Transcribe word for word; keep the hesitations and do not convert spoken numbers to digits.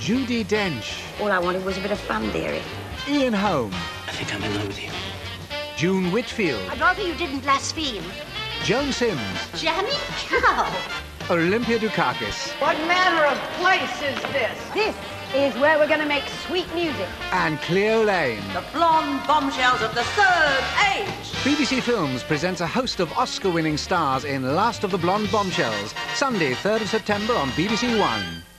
Judi Dench. All I wanted was a bit of fun, dearie. Ian Holm. I think I'm in love with you. June Whitfield. I'd rather you didn't blaspheme. Joan Sims. Jammy cow. Olympia Dukakis. What manner of place is this? This is where we're going to make sweet music. And Cleo Lane. The blonde bombshells of the third age. B B C Films presents a host of Oscar-winning stars in Last of the Blonde Bombshells, Sunday, third of September on B B C One.